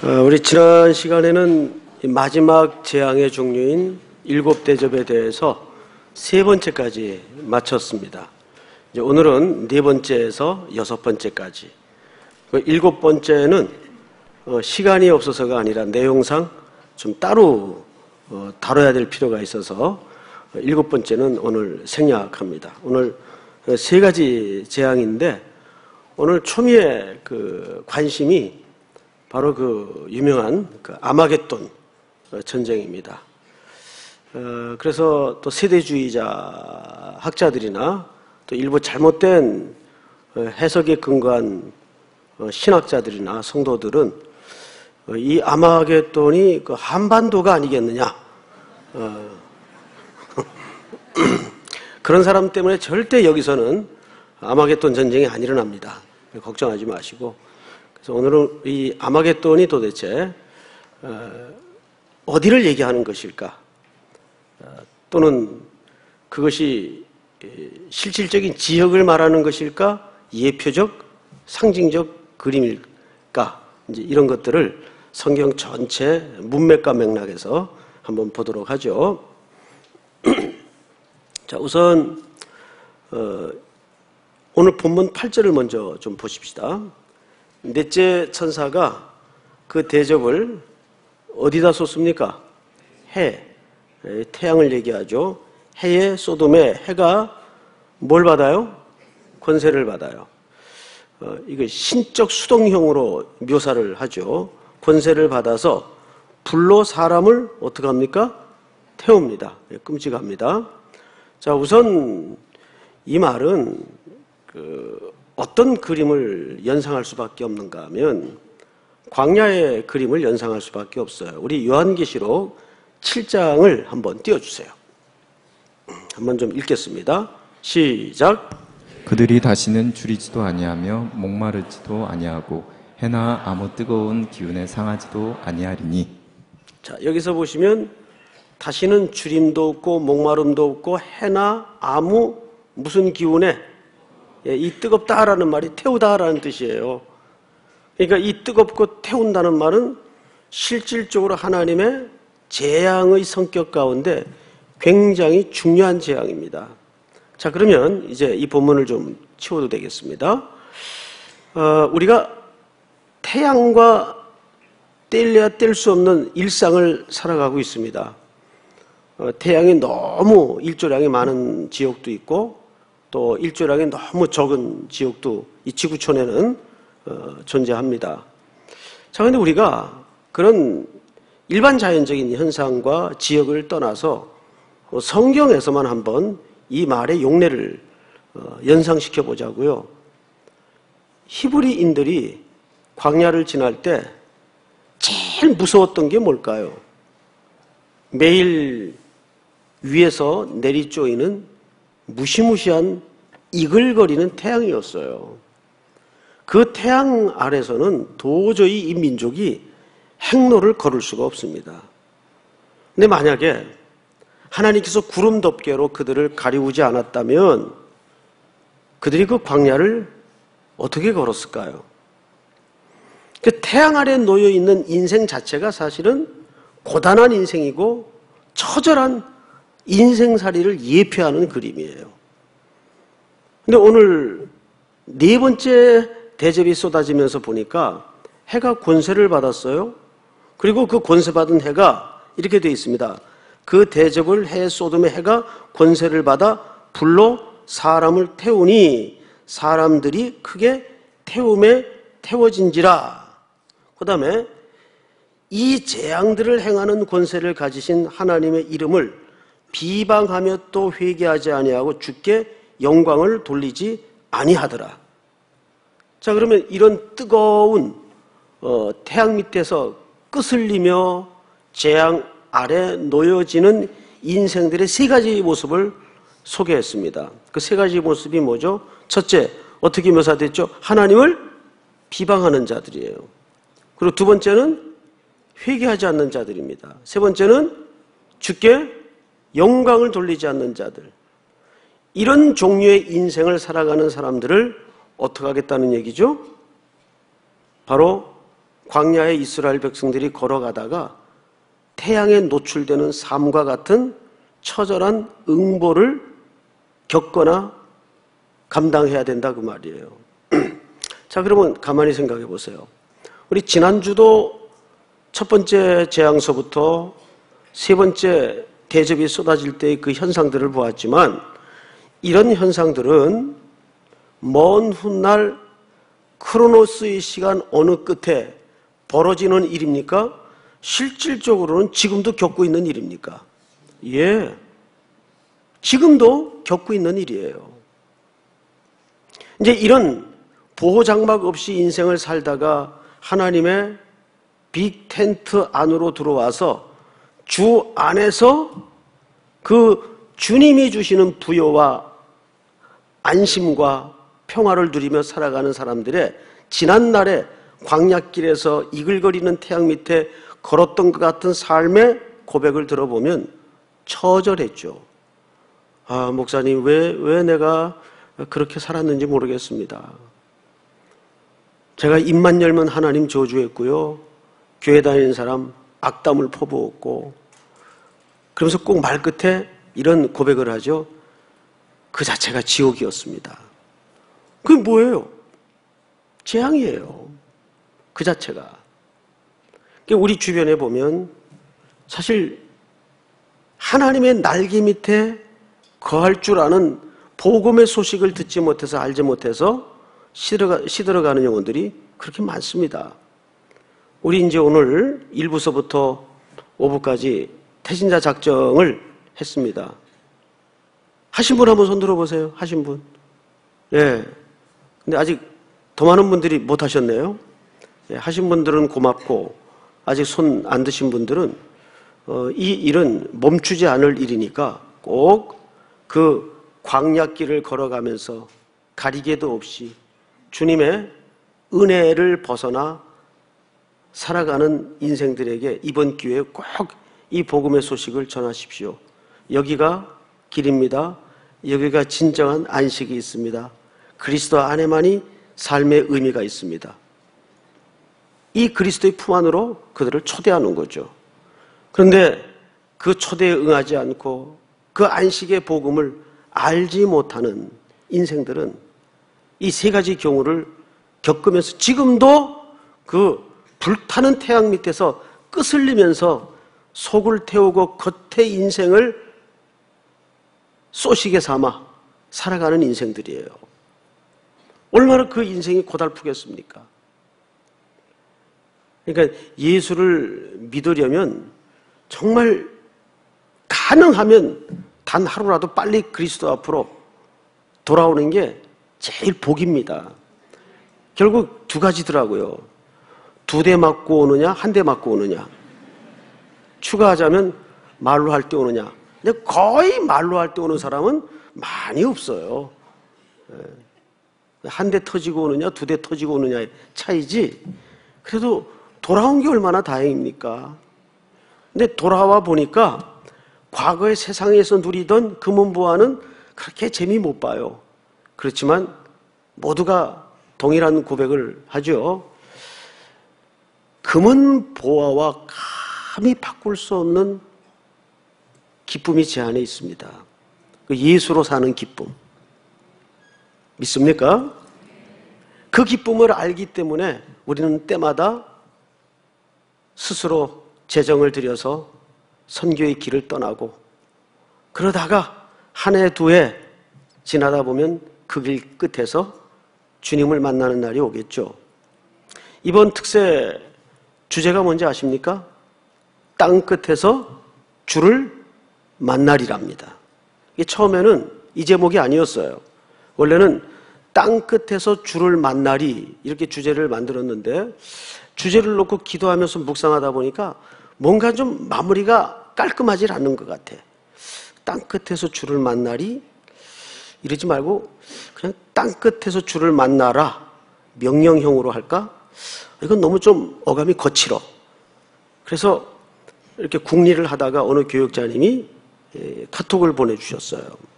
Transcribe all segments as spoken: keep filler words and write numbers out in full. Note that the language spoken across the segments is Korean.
우리 지난 시간에는 마지막 재앙의 종류인 일곱 대접에 대해서 세 번째까지 마쳤습니다. 이제 오늘은 네 번째에서 여섯 번째까지. 일곱 번째는 시간이 없어서가 아니라 내용상 좀 따로 다뤄야 될 필요가 있어서 일곱 번째는 오늘 생략합니다. 오늘 세 가지 재앙인데 오늘 초미의 그 관심이 바로 그 유명한 그 아마겟돈 전쟁입니다. 어, 그래서 또 세대주의자 학자들이나 또 일부 잘못된 해석에 근거한 신학자들이나 성도들은 이 아마겟돈이 그 한반도가 아니겠느냐. 어, 그런 사람 때문에 절대 여기서는 아마겟돈 전쟁이 안 일어납니다. 걱정하지 마시고. 그래서 오늘은 이 아마겟돈이 도대체 어디를 얘기하는 것일까? 또는 그것이 실질적인 지역을 말하는 것일까? 예표적, 상징적 그림일까? 이제 이런 것들을 성경 전체 문맥과 맥락에서 한번 보도록 하죠. 자, 우선 어, 오늘 본문 팔 절을 먼저 좀 보십시다. 넷째 천사가 그 대접을 어디다 쏟습니까? 해, 태양을 얘기하죠. 해에 소돔에 해가 뭘 받아요? 권세를 받아요. 어, 이거 신적 수동형으로 묘사를 하죠. 권세를 받아서 불로 사람을 어떻게 합니까? 태웁니다. 끔찍합니다. 자, 우선 이 말은 그 어떤 그림을 연상할 수밖에 없는가 하면 광야의 그림을 연상할 수밖에 없어요. 우리 요한계시록 칠 장을 한번 띄워주세요. 한번 좀 읽겠습니다. 시작. 그들이 다시는 줄이지도 아니하며 목마르지도 아니하고 해나 아무 뜨거운 기운에 상하지도 아니하리니. 자, 여기서 보시면 다시는 주림도 없고 목마름도 없고 해나 아무 무슨 기운에, 예, 이 뜨겁다라는 말이 태우다라는 뜻이에요. 그러니까 이 뜨겁고 태운다는 말은 실질적으로 하나님의 재앙의 성격 가운데 굉장히 중요한 재앙입니다. 자, 그러면 이제 이 본문을 좀 치워도 되겠습니다. 어, 우리가 태양과 뗄래야 뗄 수 없는 일상을 살아가고 있습니다. 어, 태양이 너무 일조량이 많은 지역도 있고 또 일조량이 너무 적은 지역도 이 지구촌에는 어, 존재합니다. 자, 그런데 우리가 그런 일반 자연적인 현상과 지역을 떠나서 성경에서만 한번 이 말의 용례를 어, 연상시켜 보자고요. 히브리인들이 광야를 지날 때 제일 무서웠던 게 뭘까요? 매일 위에서 내리쪼이는 무시무시한 이글거리는 태양이었어요. 그 태양 아래서는 도저히 이 민족이 행로를 걸을 수가 없습니다. 근데 만약에 하나님께서 구름 덮개로 그들을 가리우지 않았다면 그들이 그 광야를 어떻게 걸었을까요? 그 태양 아래에 놓여 있는 인생 자체가 사실은 고단한 인생이고 처절한 인생살이를 예표하는 그림이에요. 근데 오늘 네 번째 대접이 쏟아지면서 보니까 해가 권세를 받았어요. 그리고 그 권세받은 해가 이렇게 되어 있습니다. 그 대접을 해 소돔의 해가 권세를 받아 불로 사람을 태우니 사람들이 크게 태움에 태워진지라. 그 다음에 이 재앙들을 행하는 권세를 가지신 하나님의 이름을 비방하며 또 회개하지 아니하고 주께 영광을 돌리지 아니하더라. 자, 그러면 이런 뜨거운 어, 태양 밑에서 끄슬리며 재앙 아래 놓여지는 인생들의 세 가지 모습을 소개했습니다. 그 세 가지 모습이 뭐죠? 첫째, 어떻게 묘사됐죠? 하나님을 비방하는 자들이에요. 그리고 두 번째는 회개하지 않는 자들입니다. 세 번째는 주께 영광을 돌리지 않는 자들. 이런 종류의 인생을 살아가는 사람들을 어떻게 하겠다는 얘기죠? 바로 광야에 이스라엘 백성들이 걸어가다가 태양에 노출되는 삶과 같은 처절한 응보를 겪거나 감당해야 된다 그 말이에요. 자, 그러면 가만히 생각해 보세요. 우리 지난주도 첫 번째 재앙서부터 세 번째 대접이 쏟아질 때의 그 현상들을 보았지만 이런 현상들은 먼 훗날 크로노스의 시간 어느 끝에 벌어지는 일입니까? 실질적으로는 지금도 겪고 있는 일입니까? 예, 지금도 겪고 있는 일이에요. 이제 이런 보호장막 없이 인생을 살다가 하나님의 빅 텐트 안으로 들어와서 주 안에서 그 주님이 주시는 부여와 안심과 평화를 누리며 살아가는 사람들의 지난날에 광야길에서 이글거리는 태양 밑에 걸었던 것 같은 삶의 고백을 들어보면 처절했죠. 아, 목사님, 왜, 왜 내가 그렇게 살았는지 모르겠습니다. 제가 입만 열면 하나님 저주했고요. 교회 다니는 사람 악담을 퍼부었고, 그러면서 꼭 말끝에 이런 고백을 하죠. 그 자체가 지옥이었습니다. 그게 뭐예요? 재앙이에요. 그 자체가. 우리 주변에 보면 사실 하나님의 날개 밑에 거할 줄 아는 복음의 소식을 듣지 못해서 알지 못해서 시들어가, 시들어가는 영혼들이 그렇게 많습니다. 우리 이제 오늘 일 부서부터 오 부까지 태신자 작정을 했습니다. 하신 분 한번 손 들어보세요. 하신 분. 예. 근데 아직 더 많은 분들이 못 하셨네요. 예, 하신 분들은 고맙고 아직 손 안 드신 분들은 어, 이 일은 멈추지 않을 일이니까 꼭 그 광야길을 걸어가면서 가리개도 없이 주님의 은혜를 벗어나 살아가는 인생들에게 이번 기회에 꼭 이 복음의 소식을 전하십시오. 여기가 길입니다. 여기가 진정한 안식이 있습니다. 그리스도 안에만이 삶의 의미가 있습니다. 이 그리스도의 품 안으로 그들을 초대하는 거죠. 그런데 그 초대에 응하지 않고 그 안식의 복음을 알지 못하는 인생들은 이 세 가지 경우를 겪으면서 지금도 그 불타는 태양 밑에서 끄슬리면서 속을 태우고 겉의 인생을 쏘시게 삼아 살아가는 인생들이에요. 얼마나 그 인생이 고달프겠습니까? 그러니까 예수를 믿으려면 정말 가능하면 단 하루라도 빨리 그리스도 앞으로 돌아오는 게 제일 복입니다. 결국 두 가지더라고요. 두 대 맞고 오느냐, 한 대 맞고 오느냐. 추가하자면 말로 할 때 오느냐. 근데 거의 말로 할 때 오는 사람은 많이 없어요. 한 대 터지고 오느냐, 두 대 터지고 오느냐의 차이지. 그래도 돌아온 게 얼마나 다행입니까? 근데 돌아와 보니까 과거의 세상에서 누리던 금은보화는 그렇게 재미 못 봐요. 그렇지만 모두가 동일한 고백을 하죠. 금은보화와 감히 바꿀 수 없는 기쁨이 제 안에 있습니다. 예수로 사는 기쁨. 믿습니까? 그 기쁨을 알기 때문에 우리는 때마다 스스로 재정을 들여서 선교의 길을 떠나고 그러다가 한 해, 두 해 지나다 보면 그 길 끝에서 주님을 만나는 날이 오겠죠. 이번 특세 주제가 뭔지 아십니까? 땅 끝에서 주를 만나리랍니다. 이게 처음에는 이 제목이 아니었어요. 원래는 땅 끝에서 주를 만나리 이렇게 주제를 만들었는데 주제를 놓고 기도하면서 묵상하다 보니까 뭔가 좀 마무리가 깔끔하지 않는 것 같아. 땅 끝에서 주를 만나리? 이러지 말고 그냥 땅 끝에서 주를 만나라 명령형으로 할까? 이건 너무 좀 어감이 거칠어. 그래서 이렇게 궁리를 하다가 어느 교육자님이 카톡을 보내주셨어요.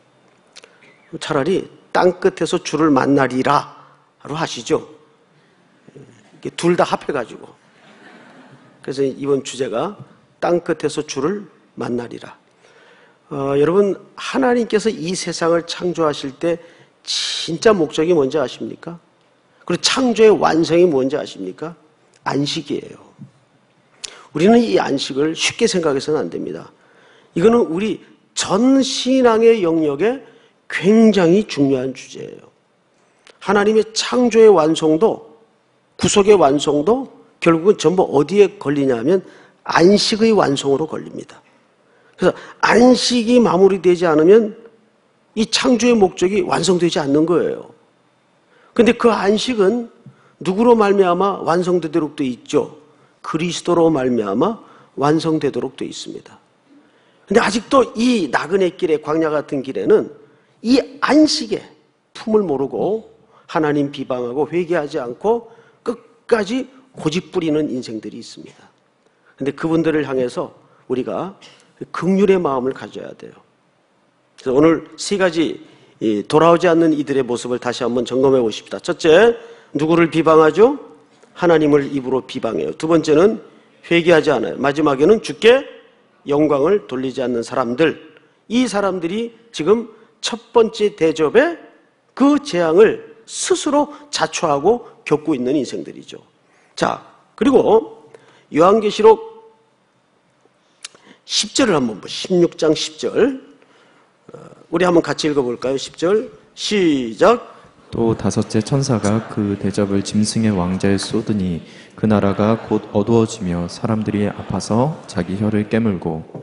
차라리 땅 끝에서 주를 만나리라로 하시죠. 둘 다 합해가지고 그래서 이번 주제가 땅끝에서 주를 만나리라. 어, 여러분, 하나님께서 이 세상을 창조하실 때 진짜 목적이 뭔지 아십니까? 그리고 창조의 완성이 뭔지 아십니까? 안식이에요. 우리는 이 안식을 쉽게 생각해서는 안 됩니다. 이거는 우리 전 신앙의 영역에 굉장히 중요한 주제예요. 하나님의 창조의 완성도, 구속의 완성도 결국은 전부 어디에 걸리냐면 안식의 완성으로 걸립니다. 그래서 안식이 마무리되지 않으면 이 창조의 목적이 완성되지 않는 거예요. 그런데 그 안식은 누구로 말미암아 완성되도록 되어 있죠? 그리스도로 말미암아 완성되도록 되어 있습니다. 그런데 아직도 이 나그네 길의 광야 같은 길에는 이 안식의 품을 모르고 하나님 비방하고 회개하지 않고 끝까지 고집 부리는 인생들이 있습니다. 그런데 그분들을 향해서 우리가 긍휼의 마음을 가져야 돼요. 그래서 오늘 세 가지 돌아오지 않는 이들의 모습을 다시 한번 점검해 보십시다. 첫째, 누구를 비방하죠? 하나님을 입으로 비방해요. 두 번째는 회개하지 않아요. 마지막에는 주께 영광을 돌리지 않는 사람들. 이 사람들이 지금 첫 번째 대접에 그 재앙을 스스로 자초하고 겪고 있는 인생들이죠. 자, 그리고 요한계시록 십 절을 한번 보시죠. 십육 장 십 절. 우리 한번 같이 읽어볼까요? 십 절 시작. 또 다섯째 천사가 그 대접을 짐승의 왕자에 쏟으니 그 나라가 곧 어두워지며 사람들이 아파서 자기 혀를 깨물고.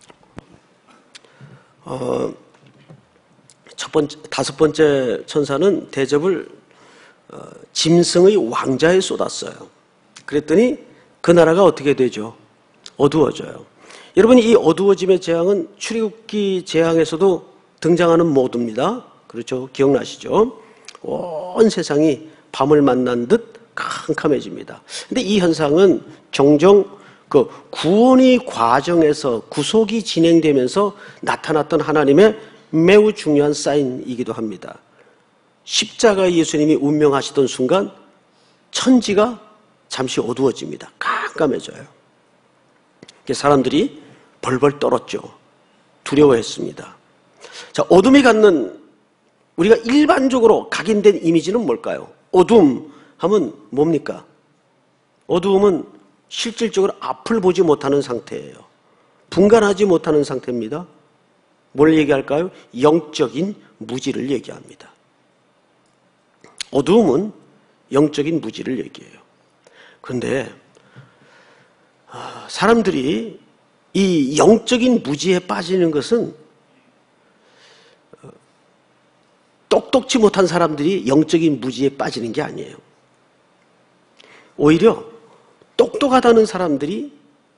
어, 첫 번째, 다섯 번째 천사는 대접을 어, 짐승의 왕자에 쏟았어요. 그랬더니 그 나라가 어떻게 되죠? 어두워져요. 여러분, 이 어두워짐의 재앙은 출애굽기 재앙에서도 등장하는 모드입니다. 그렇죠? 기억나시죠? 온 세상이 밤을 만난 듯 캄캄해집니다. 근데 이 현상은 종종 그 구원의 과정에서 구속이 진행되면서 나타났던 하나님의 매우 중요한 사인이기도 합니다. 십자가 예수님이 운명하시던 순간 천지가 잠시 어두워집니다. 깜깜해져요. 사람들이 벌벌 떨었죠. 두려워했습니다. 자, 어둠이 갖는 우리가 일반적으로 각인된 이미지는 뭘까요? 어둠 하면 뭡니까? 어두움은 실질적으로 앞을 보지 못하는 상태예요. 분간하지 못하는 상태입니다. 뭘 얘기할까요? 영적인 무지를 얘기합니다. 어두움은 영적인 무지를 얘기해요. 그런데 사람들이 이 영적인 무지에 빠지는 것은 똑똑지 못한 사람들이 영적인 무지에 빠지는 게 아니에요. 오히려 똑똑하다는 사람들이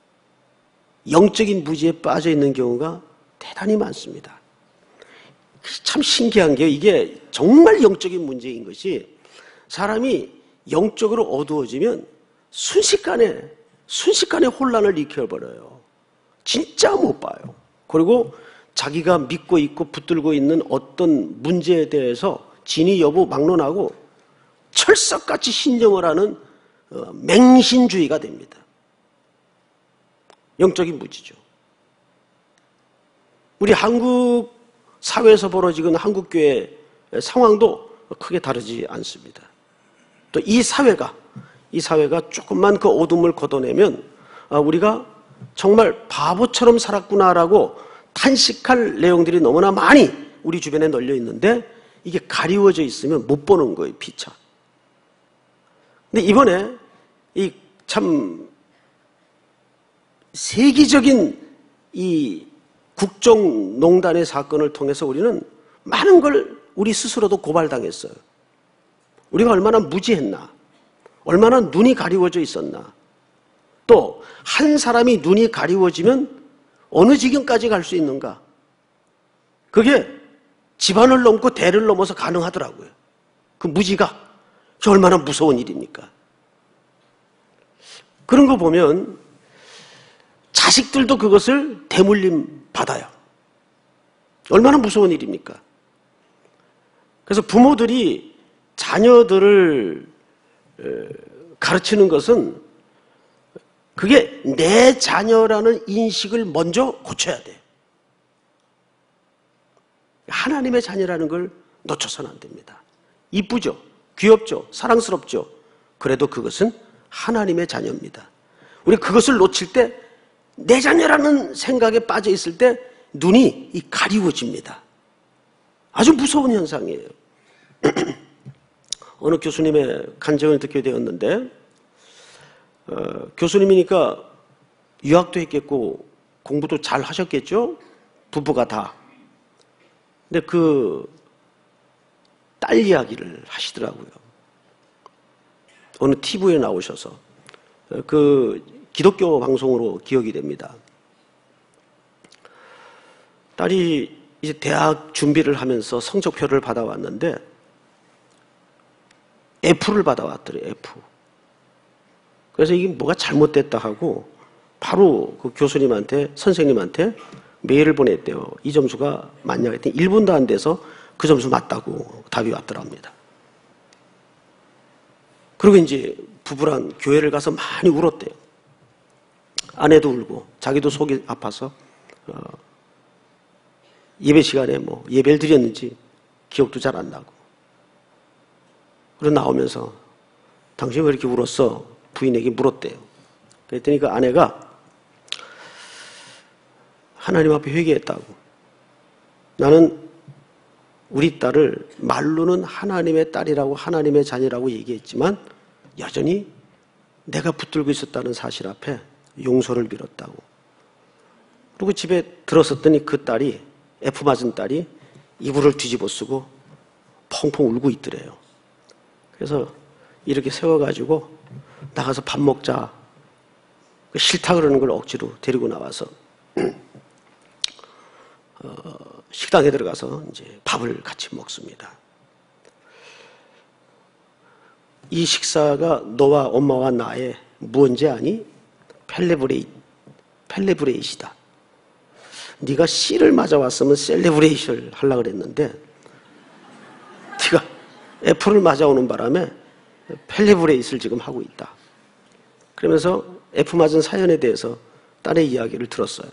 영적인 무지에 빠져 있는 경우가 대단히 많습니다. 참 신기한 게요. 이게 정말 영적인 문제인 것이 사람이 영적으로 어두워지면 순식간에 순식간에 혼란을 일으켜버려요. 진짜 못 봐요. 그리고 자기가 믿고 있고 붙들고 있는 어떤 문제에 대해서 진위 여부 막론하고 철석같이 신념을 하는 맹신주의가 됩니다. 영적인 무지죠. 우리 한국 사회에서 벌어지는 한국교회 상황도 크게 다르지 않습니다. 또 이 사회가 이 사회가 조금만 그 어둠을 걷어내면 우리가 정말 바보처럼 살았구나라고 탄식할 내용들이 너무나 많이 우리 주변에 널려 있는데 이게 가리워져 있으면 못 보는 거예요, 피차. 근데 이번에 이 참 세기적인 이 국정농단의 사건을 통해서 우리는 많은 걸 우리 스스로도 고발당했어요. 우리가 얼마나 무지했나, 얼마나 눈이 가리워져 있었나, 또 한 사람이 눈이 가리워지면 어느 지경까지 갈 수 있는가, 그게 집안을 넘고 대를 넘어서 가능하더라고요. 그 무지가 얼마나 무서운 일입니까? 그런 거 보면 자식들도 그것을 대물림 받아요. 얼마나 무서운 일입니까? 그래서 부모들이 자녀들을 가르치는 것은 그게 내 자녀라는 인식을 먼저 고쳐야 돼요. 하나님의 자녀라는 걸 놓쳐서는 안 됩니다. 이쁘죠? 귀엽죠? 사랑스럽죠? 그래도 그것은 하나님의 자녀입니다. 우리 그것을 놓칠 때, 내 자녀라는 생각에 빠져 있을 때 눈이 이 가리워집니다. 아주 무서운 현상이에요. 어느 교수님의 간증을 듣게 되었는데, 어, 교수님이니까 유학도 했겠고 공부도 잘 하셨겠죠? 부부가 다. 근데 그 딸 이야기를 하시더라고요. 어느 티비에 나오셔서. 그 기독교 방송으로 기억이 됩니다. 딸이 이제 대학 준비를 하면서 성적표를 받아왔는데 F를 받아왔더래요. F. 그래서 이게 뭐가 잘못됐다 하고 바로 그 교수님한테, 선생님한테 메일을 보냈대요. 이 점수가 맞냐 했더니 일 분도 안 돼서 그 점수 맞다고 답이 왔더랍니다. 그리고 이제 부부랑 교회를 가서 많이 울었대요. 아내도 울고 자기도 속이 아파서 어, 예배 시간에 뭐 예배를 드렸는지 기억도 잘 안 나고. 그러고 나오면서 당신 왜 이렇게 울었어? 부인에게 물었대요. 그랬더니 그 아내가 하나님 앞에 회개했다고. 나는 우리 딸을 말로는 하나님의 딸이라고 하나님의 자녀라고 얘기했지만 여전히 내가 붙들고 있었다는 사실 앞에 용서를 빌었다고. 그리고 집에 들었었더니 그 딸이, F 맞은 딸이 이불을 뒤집어 쓰고 펑펑 울고 있더래요. 그래서 이렇게 세워가지고 나가서 밥 먹자. 싫다 그러는 걸 억지로 데리고 나와서 어, 식당에 들어가서 이제 밥을 같이 먹습니다. 이 식사가 너와 엄마와 나의 무언지 아니? 펠레브레이, 펠레브레이시다. 네가 C를 맞아왔으면 셀레브레이션을 하려고 그랬는데 네가 F를 맞아오는 바람에 펠레브레이스를 지금 하고 있다. 그러면서 F 맞은 사연에 대해서 딸의 이야기를 들었어요.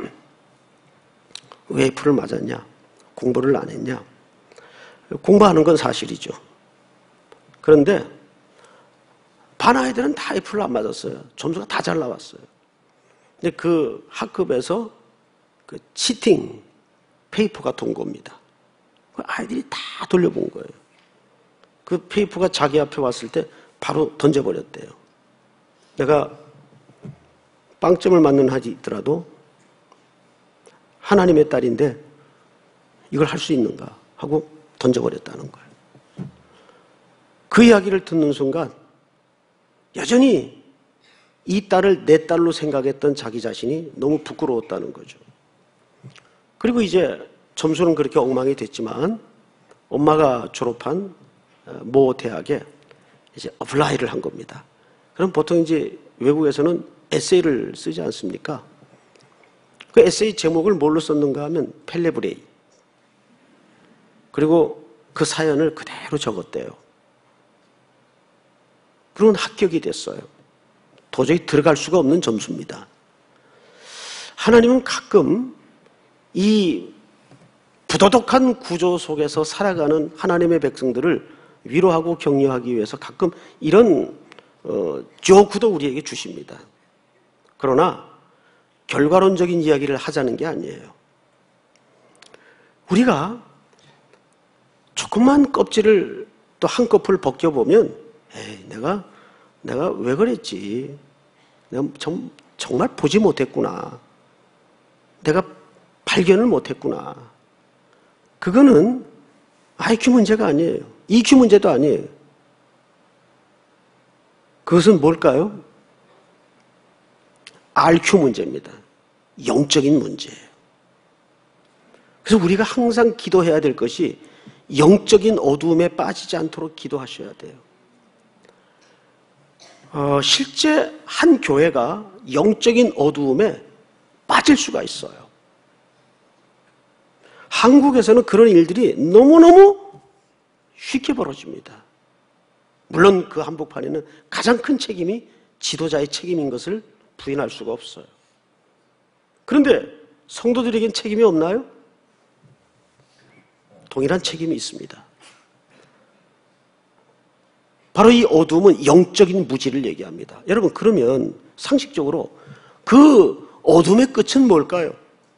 왜 F를 맞았냐? 공부를 안 했냐? 공부하는 건 사실이죠. 그런데 반 아이들은 다 F를 안 맞았어요. 점수가 다 잘 나왔어요. 근데 그 학급에서 그 치팅 페이퍼가 동거입니다. 아이들이 다 돌려본 거예요. 그 페이퍼가 자기 앞에 왔을 때 바로 던져버렸대요. 내가 빵점을 맞는 하더라도 하나님의 딸인데 이걸 할 수 있는가 하고 던져버렸다는 거예요. 그 이야기를 듣는 순간 여전히 이 딸을 내 딸로 생각했던 자기 자신이 너무 부끄러웠다는 거죠. 그리고 이제 점수는 그렇게 엉망이 됐지만 엄마가 졸업한 모 대학에 이제 어플라이를 한 겁니다. 그럼 보통 이제 외국에서는 에세이를 쓰지 않습니까? 그 에세이 제목을 뭘로 썼는가 하면 펠레브레이. 그리고 그 사연을 그대로 적었대요. 그런 합격이 됐어요. 도저히 들어갈 수가 없는 점수입니다. 하나님은 가끔 이 부도덕한 구조 속에서 살아가는 하나님의 백성들을 위로하고 격려하기 위해서 가끔 이런 어, 조크도 우리에게 주십니다. 그러나 결과론적인 이야기를 하자는 게 아니에요. 우리가 조금만 껍질을 또 한꺼풀 벗겨보면 에이, 내가 내가 왜 그랬지? 내가 정, 정말 보지 못했구나. 내가 발견을 못했구나. 그거는 아이큐 문제가 아니에요. 이큐 문제도 아니에요. 그것은 뭘까요? 알큐 문제입니다. 영적인 문제예요. 그래서 우리가 항상 기도해야 될 것이 영적인 어두움에 빠지지 않도록 기도하셔야 돼요. 어, 실제 한 교회가 영적인 어두움에 빠질 수가 있어요. 한국에서는 그런 일들이 너무너무 쉽게 벌어집니다. 물론 그 한복판에는 가장 큰 책임이 지도자의 책임인 것을 부인할 수가 없어요. 그런데 성도들에겐 책임이 없나요? 동일한 책임이 있습니다. 바로 이 어두움은 영적인 무지를 얘기합니다. 여러분, 그러면 상식적으로 그 어둠의 끝은 뭘까요?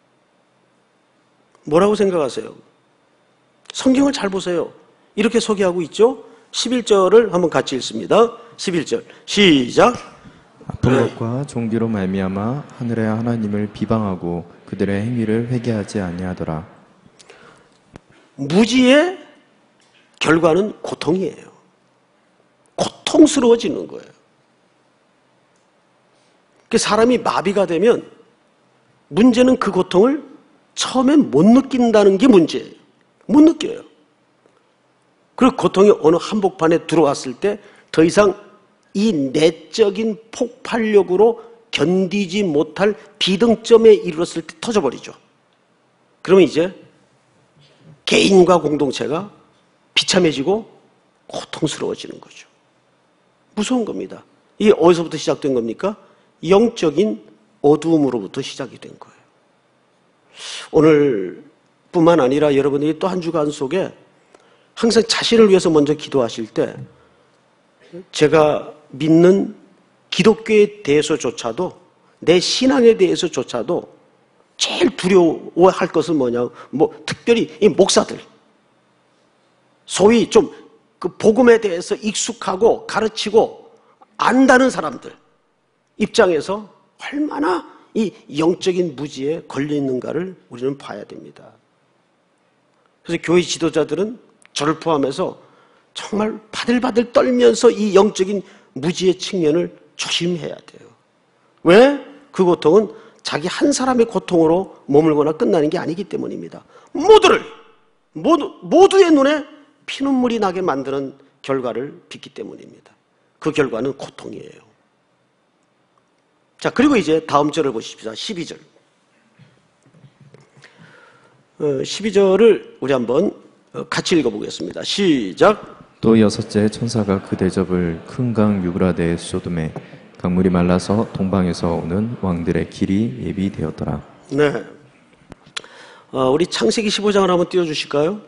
뭐라고 생각하세요? 성경을 잘 보세요. 이렇게 소개하고 있죠? 십일 절을 한번 같이 읽습니다. 십일 절 시작. 아픈 것과 종기로 말미암아 하늘의 하나님을 비방하고 그들의 행위를 회개하지 아니하더라. 무지의 결과는 고통이에요. 고통스러워지는 거예요. 사람이 마비가 되면 문제는 그 고통을 처음엔 못 느낀다는 게 문제예요. 못 느껴요. 그리고 고통이 어느 한복판에 들어왔을 때 더 이상 이 내적인 폭발력으로 견디지 못할 비등점에 이르렀을 때 터져버리죠. 그러면 이제 개인과 공동체가 비참해지고 고통스러워지는 거죠. 무서운 겁니다. 이게 어디서부터 시작된 겁니까? 영적인 어두움으로부터 시작이 된 거예요. 오늘뿐만 아니라 여러분들이 또 한 주간 속에 항상 자신을 위해서 먼저 기도하실 때 제가 믿는 기독교에 대해서조차도 내 신앙에 대해서조차도 제일 두려워할 것은 뭐냐? 뭐 특별히 이 목사들, 소위 좀 그 복음에 대해서 익숙하고 가르치고 안다는 사람들 입장에서 얼마나 이 영적인 무지에 걸려 있는가를 우리는 봐야 됩니다. 그래서 교회 지도자들은 저를 포함해서 정말 바들바들 떨면서 이 영적인 무지의 측면을 조심해야 돼요. 왜? 그 고통은 자기 한 사람의 고통으로 머물거나 끝나는 게 아니기 때문입니다. 모두를, 모두, 모두의 눈에 피눈물이 나게 만드는 결과를 빚기 때문입니다. 그 결과는 고통이에요. 자, 그리고 이제 다음 절을 보십시다. 십이 절. 어, 십이 절을 우리 한번 같이 읽어보겠습니다. 시작. 또 여섯째 천사가 그 대접을 큰 강 유브라데에 쏟음에 강물이 말라서 동방에서 오는 왕들의 길이 예비되었더라. 네. 어, 우리 창세기 십오 장을 한번 띄워주실까요?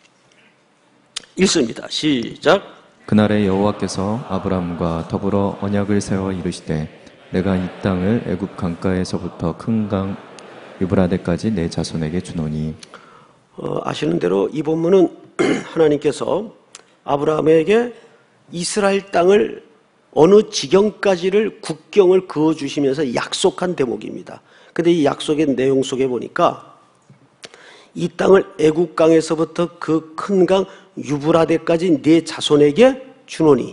읽습니다. 시작. 그날에 여호와께서 아브라함과 더불어 언약을 세워 이르시되 내가 이 땅을 애굽 강가에서부터 큰 강 유브라데까지 내 자손에게 주노니. 어, 아시는 대로 이 본문은 하나님께서 아브라함에게 이스라엘 땅을 어느 지경까지를 국경을 그어주시면서 약속한 대목입니다. 근데 이 약속의 내용 속에 보니까 이 땅을 애국강에서부터 그 큰 강 유브라데까지 네 자손에게 주노니.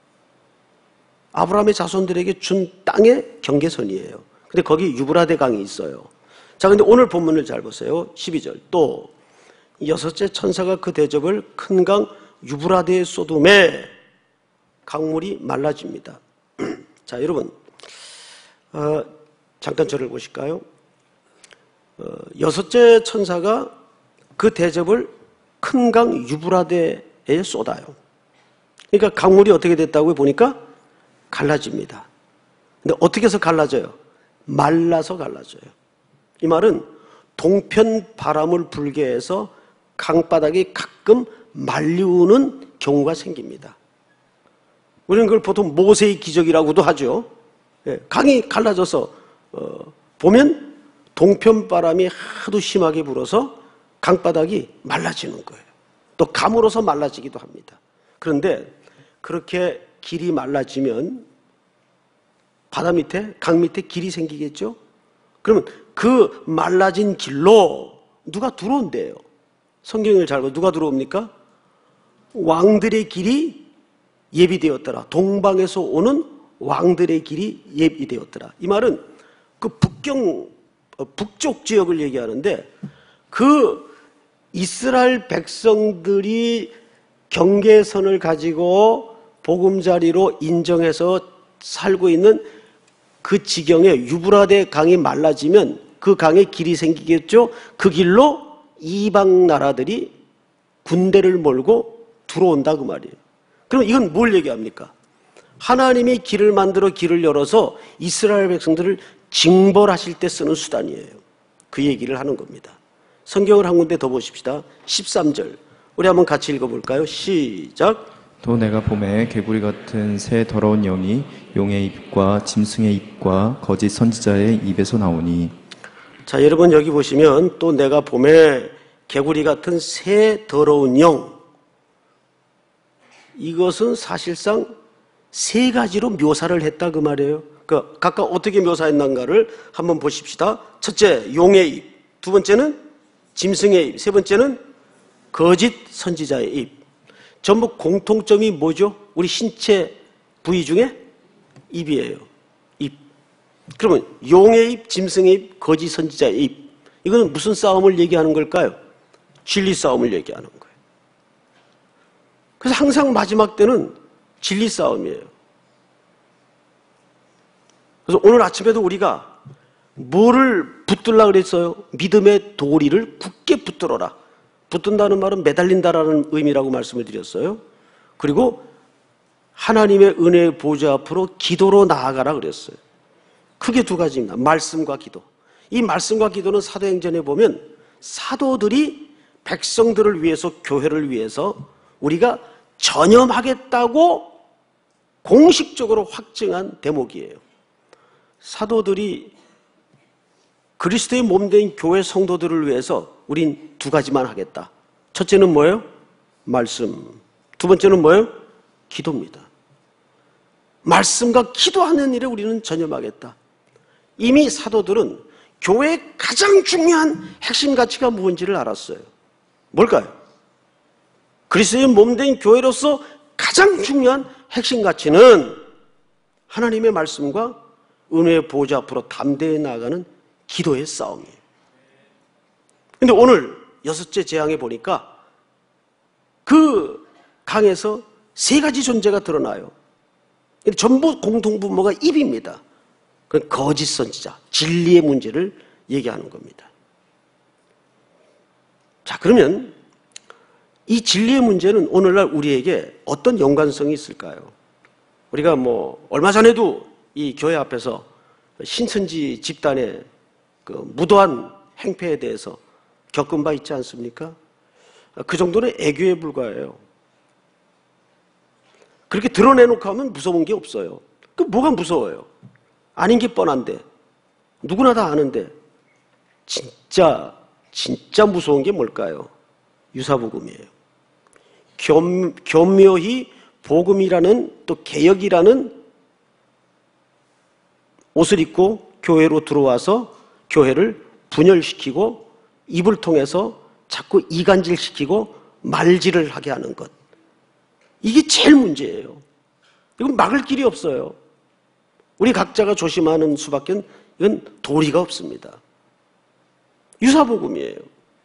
아브라함의 자손들에게 준 땅의 경계선이에요. 근데 거기 유브라데 강이 있어요. 자, 근데 오늘 본문을 잘 보세요. 십이 절. 또 여섯째 천사가 그 대접을 큰 강 유브라데에 쏟음에 강물이 말라집니다. 자, 여러분, 어, 잠깐 저를 보실까요? 어, 여섯째 천사가 그 대접을 큰 강 유브라데에 쏟아요. 그러니까 강물이 어떻게 됐다고 보니까 갈라집니다. 근데 어떻게 해서 갈라져요? 말라서 갈라져요. 이 말은 동편 바람을 불게 해서 강바닥이 가끔 말리우는 경우가 생깁니다. 우리는 그걸 보통 모세의 기적이라고도 하죠. 강이 갈라져서 어, 보면 동편 바람이 하도 심하게 불어서 강바닥이 말라지는 거예요. 또 감으로서 말라지기도 합니다. 그런데 그렇게 길이 말라지면 바다 밑에, 강 밑에 길이 생기겠죠? 그러면 그 말라진 길로 누가 들어온대요? 성경을 잘 보면 누가 들어옵니까? 왕들의 길이 예비되었더라. 동방에서 오는 왕들의 길이 예비되었더라. 이 말은 그 북경, 북쪽 지역을 얘기하는데 그 이스라엘 백성들이 경계선을 가지고 보금자리로 인정해서 살고 있는 그 지경에 유브라데 강이 말라지면 그 강에 길이 생기겠죠? 그 길로 이방 나라들이 군대를 몰고 들어온다 그 말이에요. 그럼 이건 뭘 얘기합니까? 하나님이 길을 만들어 길을 열어서 이스라엘 백성들을 징벌하실 때 쓰는 수단이에요. 그 얘기를 하는 겁니다. 성경을 한 군데 더 보십시다. 십삼 절. 우리 한번 같이 읽어볼까요? 시작. 또 내가 봄에 개구리 같은 새 더러운 영이 용의 입과 짐승의 입과 거짓 선지자의 입에서 나오니. 자, 여러분 여기 보시면 또 내가 봄에 개구리 같은 새 더러운 영, 이것은 사실상 세 가지로 묘사를 했다 그 말이에요. 그 각각 어떻게 묘사했는가를 한번 보십시다. 첫째, 용의 입. 두 번째는 짐승의 입. 세 번째는 거짓 선지자의 입. 전부 공통점이 뭐죠? 우리 신체 부위 중에 입이에요. 입. 그러면 용의 입, 짐승의 입, 거짓 선지자의 입. 이거는 무슨 싸움을 얘기하는 걸까요? 진리 싸움을 얘기하는 거예요. 그래서 항상 마지막 때는 진리 싸움이에요. 그래서 오늘 아침에도 우리가 뭐를 붙들라 그랬어요? 믿음의 도리를 굳게 붙들어라. 붙든다는 말은 매달린다라는 의미라고 말씀을 드렸어요. 그리고 하나님의 은혜의 보좌 앞으로 기도로 나아가라 그랬어요. 크게 두 가지입니다. 말씀과 기도. 이 말씀과 기도는 사도행전에 보면 사도들이 백성들을 위해서, 교회를 위해서 우리가 전염하겠다고 공식적으로 확증한 대목이에요. 사도들이 그리스도의 몸된 교회 성도들을 위해서 우린 두 가지만 하겠다. 첫째는 뭐예요? 말씀. 두 번째는 뭐예요? 기도입니다. 말씀과 기도하는 일에 우리는 전념하겠다. 이미 사도들은 교회의 가장 중요한 핵심 가치가 무엇인지를 알았어요. 뭘까요? 그리스도의 몸된 교회로서 가장 중요한 핵심 가치는 하나님의 말씀과 은혜의 보좌 앞으로 담대히 나아가는 기도의 싸움이에요. 근데 오늘 여섯째 재앙에 보니까 그 강에서 세 가지 존재가 드러나요. 전부 공통분모가 입입니다. 그건 거짓 선지자, 진리의 문제를 얘기하는 겁니다. 자, 그러면 이 진리의 문제는 오늘날 우리에게 어떤 연관성이 있을까요? 우리가 뭐 얼마 전에도 이 교회 앞에서 신천지 집단의 그 무도한 행패에 대해서 겪은 바 있지 않습니까? 그 정도는 애교에 불과해요. 그렇게 드러내놓고 하면 무서운 게 없어요. 그 뭐가 무서워요? 아닌 게 뻔한데, 누구나 다 아는데, 진짜 진짜 무서운 게 뭘까요? 유사복음이에요. 겸, 교묘히 복음이라는, 또 개혁이라는 옷을 입고 교회로 들어와서 교회를 분열시키고 입을 통해서 자꾸 이간질시키고 말질을 하게 하는 것. 이게 제일 문제예요. 이건 막을 길이 없어요. 우리 각자가 조심하는 수밖에 이건 도리가 없습니다. 유사복음이에요.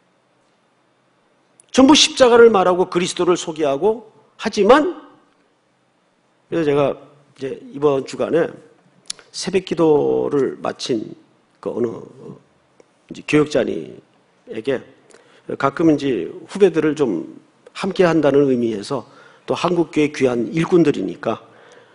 전부 십자가를 말하고 그리스도를 소개하고 하지만, 그래서 제가 이제 이번 주간에 새벽 기도를 마친 그 어느 이제 교역자님에게 가끔 이제 후배들을 좀 함께 한다는 의미에서 또 한국교회 귀한 일꾼들이니까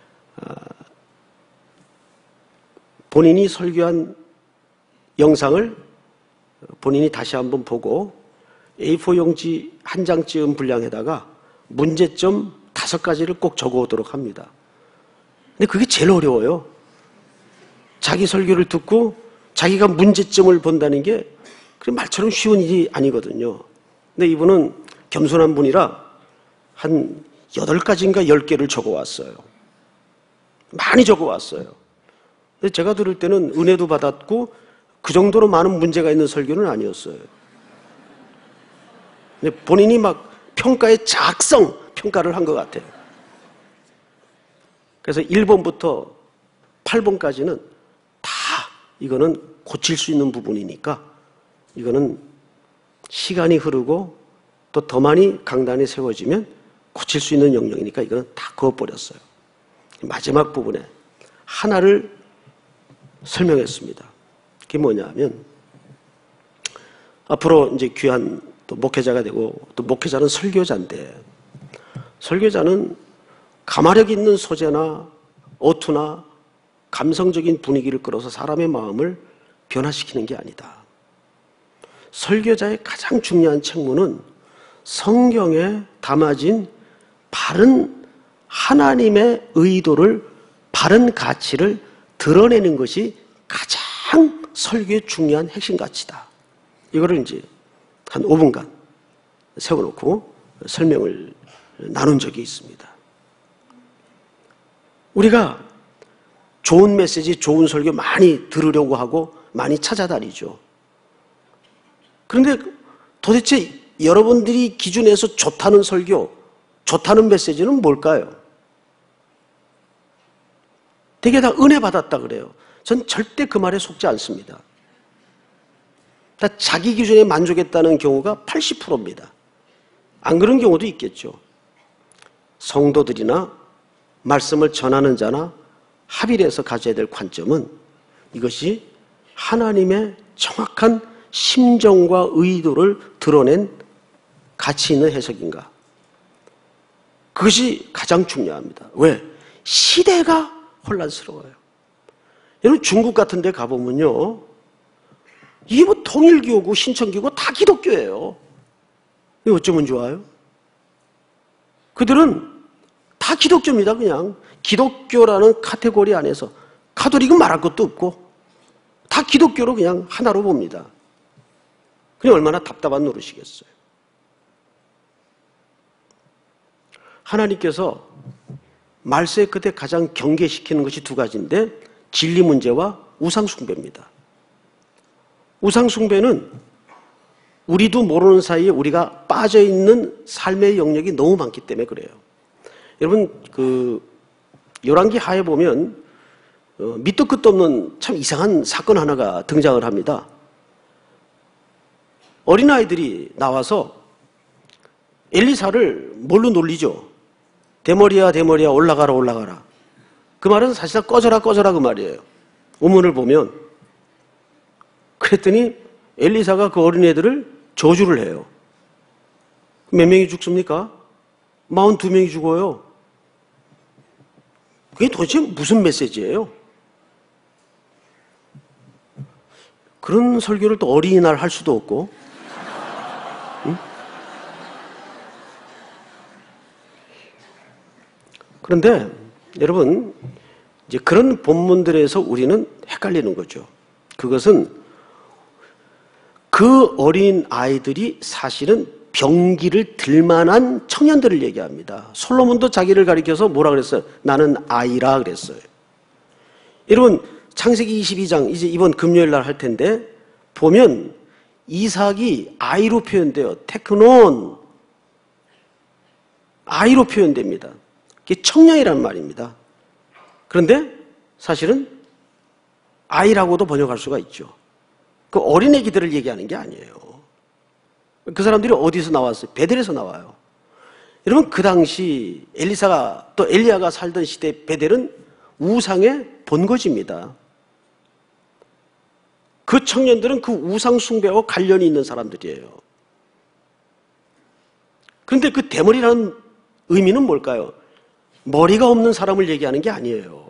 본인이 설교한 영상을 본인이 다시 한번 보고 에이포 용지 한 장쯤 분량에다가 문제점 다섯 가지를 꼭 적어오도록 합니다. 근데 그게 제일 어려워요. 자기 설교를 듣고 자기가 문제점을 본다는 게 그래 말처럼 쉬운 일이 아니거든요. 근데 이분은 겸손한 분이라 한 여덟 가지인가 열 개를 적어왔어요. 많이 적어왔어요. 근데 제가 들을 때는 은혜도 받았고 그 정도로 많은 문제가 있는 설교는 아니었어요. 근데 본인이 막 평가의 작성 평가를 한 것 같아요. 그래서 일 번부터 팔 번까지는 다 이거는 고칠 수 있는 부분이니까 이거는 시간이 흐르고 또 더 많이 강단이 세워지면 고칠 수 있는 영역이니까 이거는 다 그어버렸어요. 마지막 부분에 하나를 설명했습니다. 그게 뭐냐면 앞으로 이제 귀한 또 목회자가 되고 또 목회자는 설교자인데 설교자는 가마력 있는 소재나 어투나 감성적인 분위기를 끌어서 사람의 마음을 변화시키는 게 아니다. 설교자의 가장 중요한 책무는 성경에 담아진 바른 하나님의 의도를, 바른 가치를 드러내는 것이 가장 설교의 중요한 핵심 가치다. 이거를 이제 한 오 분간 세워놓고 설명을 나눈 적이 있습니다. 우리가 좋은 메시지, 좋은 설교 많이 들으려고 하고 많이 찾아다니죠. 그런데 도대체 여러분들이 기준에서 좋다는 설교, 좋다는 메시지는 뭘까요? 되게 다 은혜 받았다 그래요. 전 절대 그 말에 속지 않습니다. 다 자기 기준에 만족했다는 경우가 팔십 퍼센트입니다. 안 그런 경우도 있겠죠. 성도들이나 말씀을 전하는 자나 합의를 해서 가져야 될 관점은 이것이 하나님의 정확한 심정과 의도를 드러낸 가치 있는 해석인가? 그것이 가장 중요합니다. 왜? 시대가 혼란스러워요. 여러분 중국 같은 데 가보면요, 이게 뭐 통일교고 신천교고 다 기독교예요. 이게 어쩌면 좋아요? 그들은 다 기독교입니다. 그냥 기독교라는 카테고리 안에서 가톨릭은 말할 것도 없고 다 기독교로 그냥 하나로 봅니다. 그냥 얼마나 답답한 노릇이겠어요. 하나님께서 말세의 끝에 가장 경계시키는 것이 두 가지인데 진리 문제와 우상 숭배입니다. 우상 숭배는 우리도 모르는 사이에 우리가 빠져 있는 삶의 영역이 너무 많기 때문에 그래요. 여러분 그 열왕기 하에 보면 어, 밑도 끝도 없는 참 이상한 사건 하나가 등장을 합니다. 어린아이들이 나와서 엘리사를 뭘로 놀리죠? 대머리야 대머리야 올라가라 올라가라. 그 말은 사실상 꺼져라 꺼져라 그 말이에요. 원문을 보면. 그랬더니 엘리사가 그 어린애들을 저주를 해요. 몇 명이 죽습니까? 마흔두 명이 죽어요. 그게 도대체 무슨 메시지예요? 그런 설교를 또 어린이날 할 수도 없고. 응? 그런데 여러분 이제 그런 본문들에서 우리는 헷갈리는 거죠. 그것은 그 어린 아이들이 사실은 병기를 들만한 청년들을 얘기합니다. 솔로몬도 자기를 가리켜서 뭐라 그랬어요? 나는 아이라 그랬어요. 여러분 창세기 이십이 장 이제 이번 금요일 날 할 텐데 보면 이삭이 아이로 표현돼요. 테크논 아이로 표현됩니다. 그게 청년이라는 말입니다. 그런데 사실은 아이라고도 번역할 수가 있죠. 그 어린애기들을 얘기하는 게 아니에요. 그 사람들이 어디서 나왔어요? 베델에서 나와요. 여러분 그 당시 엘리사가 또 엘리야가 살던 시대 베델은 우상의 본거지입니다. 그 청년들은 그 우상 숭배와 관련이 있는 사람들이에요. 그런데 그 대머리라는 의미는 뭘까요? 머리가 없는 사람을 얘기하는 게 아니에요.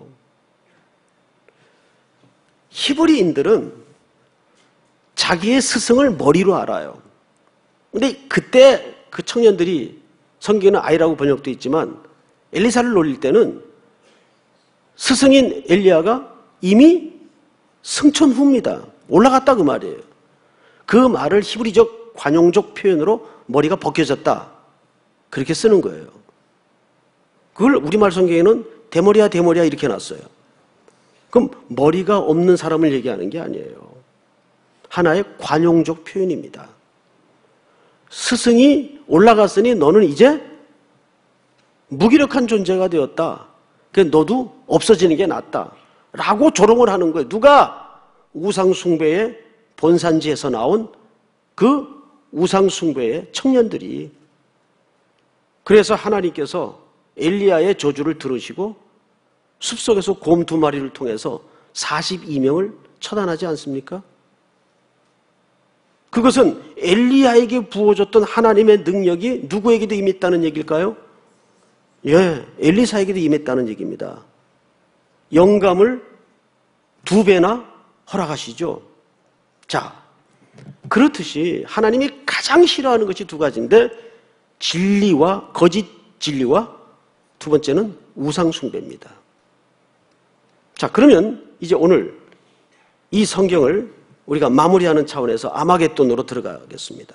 히브리인들은 자기의 스승을 머리로 알아요. 근데 그때 그 청년들이 성경에는 아이라고 번역되어 있지만 엘리사를 놀릴 때는 스승인 엘리야가 이미 승천 후입니다. 올라갔다 그 말이에요. 그 말을 히브리적 관용적 표현으로 머리가 벗겨졌다 그렇게 쓰는 거예요. 그걸 우리말 성경에는 대머리야 대머리야 이렇게 놨어요. 그럼 머리가 없는 사람을 얘기하는 게 아니에요. 하나의 관용적 표현입니다. 스승이 올라갔으니 너는 이제 무기력한 존재가 되었다. 그러니까 너도 없어지는 게 낫다. 라고 조롱을 하는 거예요. 누가? 우상숭배의 본산지에서 나온 그 우상숭배의 청년들이. 그래서 하나님께서 엘리야의 저주를 들으시고 숲속에서 곰 두 마리를 통해서 사십이 명을 처단하지 않습니까? 그것은 엘리야에게 부어줬던 하나님의 능력이 누구에게도 임했다는 얘기일까요? 예, 엘리사에게도 임했다는 얘기입니다. 영감을 두 배나 허락하시죠. 자, 그렇듯이 하나님이 가장 싫어하는 것이 두 가지인데 진리와 거짓 진리와 두 번째는 우상 숭배입니다. 자, 그러면 이제 오늘 이 성경을 우리가 마무리하는 차원에서 아마겟돈으로 들어가겠습니다.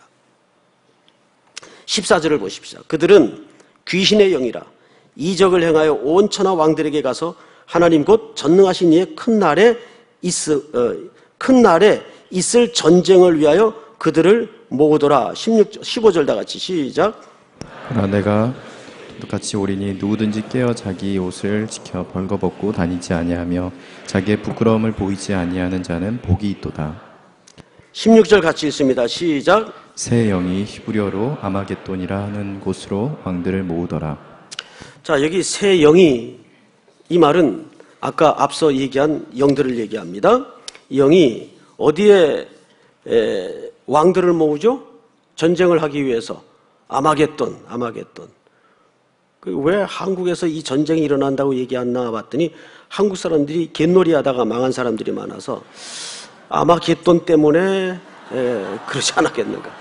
십사 절을 보십시오. 그들은 귀신의 영이라 이적을 행하여 온 천하 왕들에게 가서 하나님 곧 전능하신 이의 큰 날에 있을, 어, 큰 날에 있을 전쟁을 위하여 그들을 모으더라. 십육, 십오 절 다 같이 시작. 그러나 내가 같이 오리니 누구든지 깨어 자기 옷을 지켜 벌거벗고 다니지 아니하며 자기의 부끄러움을 보이지 아니하는 자는 복이 있도다. 십육 절 같이 읽습니다. 시작. 새 영이 히브리어로 아마겟돈이라 하는 곳으로 왕들을 모으더라. 자, 여기 새 영이, 이 말은 아까 앞서 얘기한 영들을 얘기합니다. 이 영이 어디에 에, 왕들을 모으죠? 전쟁을 하기 위해서. 아마겟돈, 아마겟돈. 왜 한국에서 이 전쟁이 일어난다고 얘기 안 나와봤더니 한국 사람들이 갯놀이 하다가 망한 사람들이 많아서 아마겟돈 때문에 에, 그러지 않았겠는가.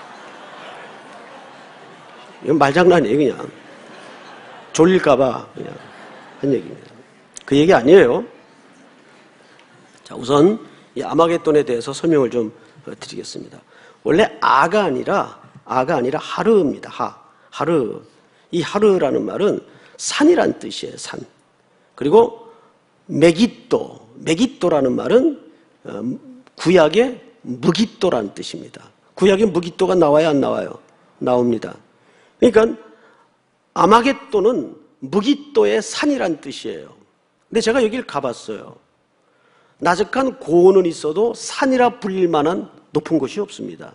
이건 말장난이에요, 그냥. 졸릴까봐 그냥 한 얘기입니다. 그 얘기 아니에요. 자, 우선 이 아마겟돈에 대해서 설명을 좀 드리겠습니다. 원래 아가 아니라 아가 아니라 하르입니다. 하, 하르. 이 하르라는 말은 산이란 뜻이에요. 산. 그리고 메깃도, 메깃도라는 말은 구약의 무깃도라는 뜻입니다. 구약의 무깃도가 나와야 안 나와요? 나옵니다. 그러니까 아마겟돈은 무깃도의 산이란 뜻이에요. 근데 제가 여기를 가봤어요. 나적한 고원은 있어도 산이라 불릴 만한 높은 곳이 없습니다.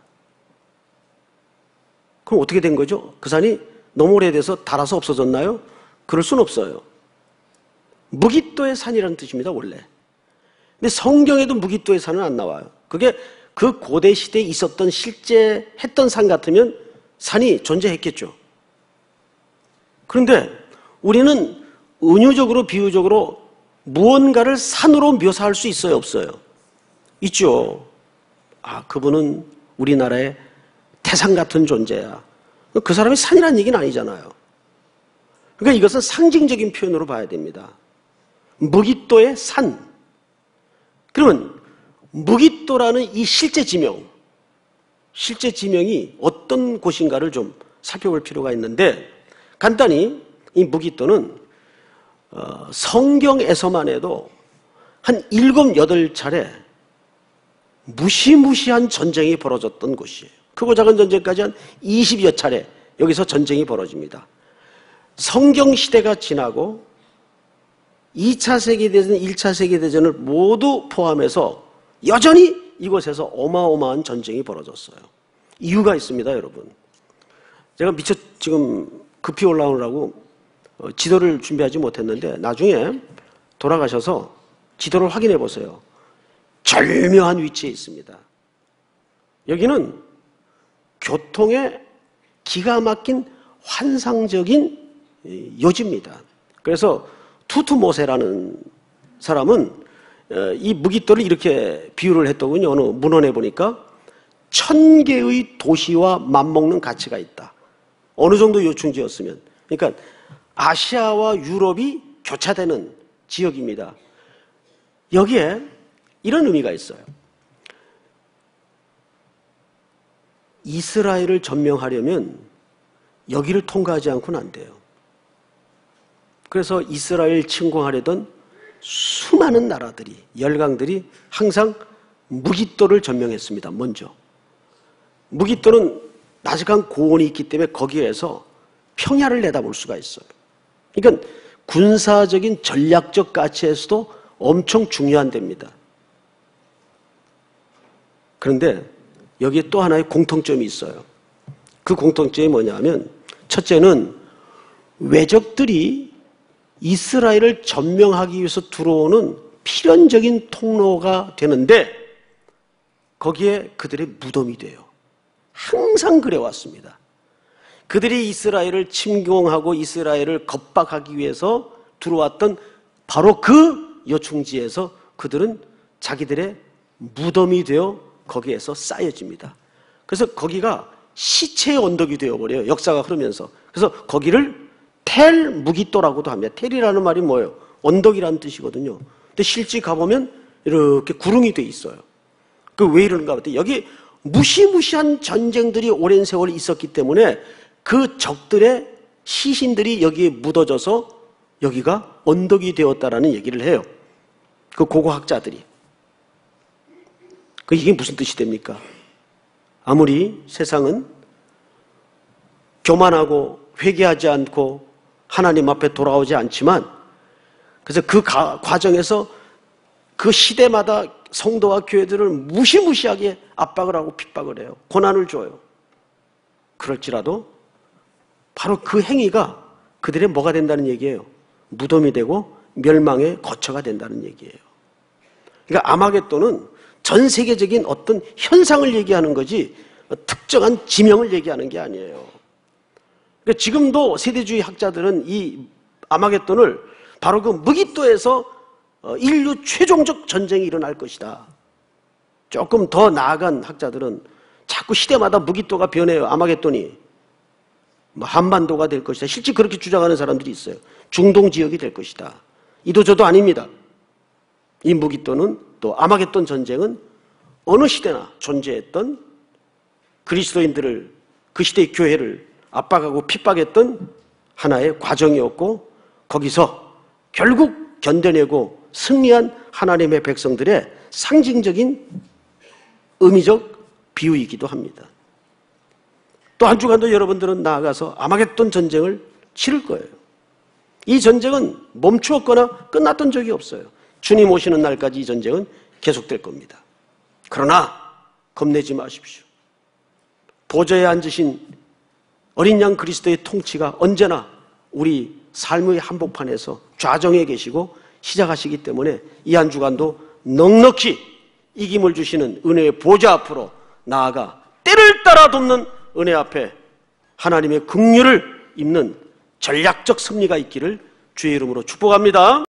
그럼 어떻게 된 거죠? 그 산이 너무 오래돼서 닳아서 없어졌나요? 그럴 순 없어요. 무깃도의 산이라는 뜻입니다, 원래. 근데 성경에도 무깃도의 산은 안 나와요. 그게 그 고대 시대에 있었던 실제 했던 산 같으면 산이 존재했겠죠. 그런데 우리는 은유적으로 비유적으로 무언가를 산으로 묘사할 수 있어요, 없어요? 있죠. 아, 그분은 우리나라의 태산 같은 존재야. 그 사람이 산이라는 얘기는 아니잖아요. 그러니까 이것은 상징적인 표현으로 봐야 됩니다. 무깃도의 산. 그러면 무깃도라는 이 실제 지명, 실제 지명이 어떤 곳인가를 좀 살펴볼 필요가 있는데, 간단히 이 무깃도는 어, 성경에서만 해도 한 일곱, 여덟 차례 무시무시한 전쟁이 벌어졌던 곳이에요. 크고 작은 전쟁까지 한 이십여 차례 여기서 전쟁이 벌어집니다. 성경시대가 지나고 이 차 세계대전, 일 차 세계대전을 모두 포함해서 여전히 이곳에서 어마어마한 전쟁이 벌어졌어요. 이유가 있습니다, 여러분. 제가 미처 지금 급히 올라오느라고 지도를 준비하지 못했는데 나중에 돌아가셔서 지도를 확인해 보세요. 절묘한 위치에 있습니다. 여기는 교통의 기가 막힌 환상적인 요지입니다. 그래서 투투모세라는 사람은 이 무깃도를 이렇게 비유를 했더군요. 어느 문헌에 보니까 천 개의 도시와 맞먹는 가치가 있다. 어느 정도 요충지였으면. 그러니까 아시아와 유럽이 교차되는 지역입니다. 여기에 이런 의미가 있어요. 이스라엘을 점령하려면 여기를 통과하지 않고는 안 돼요. 그래서 이스라엘 침공하려던 수많은 나라들이, 열강들이 항상 무깃도를 점령했습니다. 먼저. 무깃도는 나직한 고원이 있기 때문에 거기에서 평야를 내다볼 수가 있어요. 그러니까 군사적인 전략적 가치에서도 엄청 중요한 데입니다. 그런데 여기에 또 하나의 공통점이 있어요. 그 공통점이 뭐냐면 첫째는 외적들이 이스라엘을 점령하기 위해서 들어오는 필연적인 통로가 되는데 거기에 그들의 무덤이 돼요. 항상 그래왔습니다. 그들이 이스라엘을 침공하고 이스라엘을 겁박하기 위해서 들어왔던 바로 그 요충지에서 그들은 자기들의 무덤이 되어 거기에서 쌓여집니다. 그래서 거기가 시체의 언덕이 되어버려요. 역사가 흐르면서. 그래서 거기를 텔 무기또라고도 합니다. 텔이라는 말이 뭐예요? 언덕이라는 뜻이거든요. 근데 실제 가보면 이렇게 구릉이 돼 있어요. 그 왜 이러는가 봤더니 여기 무시무시한 전쟁들이 오랜 세월 있었기 때문에 그 적들의 시신들이 여기에 묻어져서 여기가 언덕이 되었다라는 얘기를 해요. 그 고고학자들이. 그 이게 무슨 뜻이 됩니까? 아무리 세상은 교만하고 회개하지 않고 하나님 앞에 돌아오지 않지만, 그래서 그 가, 과정에서 그 시대마다 성도와 교회들을 무시무시하게 압박을 하고 핍박을 해요. 고난을 줘요. 그럴지라도 바로 그 행위가 그들의 뭐가 된다는 얘기예요? 무덤이 되고 멸망의 거처가 된다는 얘기예요. 그러니까 아마겟돈은 전 세계적인 어떤 현상을 얘기하는 거지 특정한 지명을 얘기하는 게 아니에요. 그러니까 지금도 세대주의 학자들은 이 아마겟돈을 바로 그 무기또에서 인류 최종적 전쟁이 일어날 것이다. 조금 더 나아간 학자들은 자꾸 시대마다 무기또가 변해요. 아마겟돈이 뭐 한반도가 될 것이다. 실제 그렇게 주장하는 사람들이 있어요. 중동 지역이 될 것이다. 이도저도 아닙니다. 이 무기또는 또 아마겟돈 전쟁은 어느 시대나 존재했던 그리스도인들을, 그 시대의 교회를 압박하고 핍박했던 하나의 과정이었고, 거기서 결국 견뎌내고 승리한 하나님의 백성들의 상징적인 의미적 비유이기도 합니다. 또 한 주간도 여러분들은 나아가서 아마겟돈 전쟁을 치를 거예요. 이 전쟁은 멈추었거나 끝났던 적이 없어요. 주님 오시는 날까지 이 전쟁은 계속될 겁니다. 그러나 겁내지 마십시오. 보좌에 앉으신 어린 양 그리스도의 통치가 언제나 우리 삶의 한복판에서 좌정해 계시고 시작하시기 때문에 이 한 주간도 넉넉히 이김을 주시는 은혜의 보좌 앞으로 나아가 때를 따라 돕는 은혜 앞에 하나님의 긍휼을 입는 전략적 승리가 있기를 주의 이름으로 축복합니다.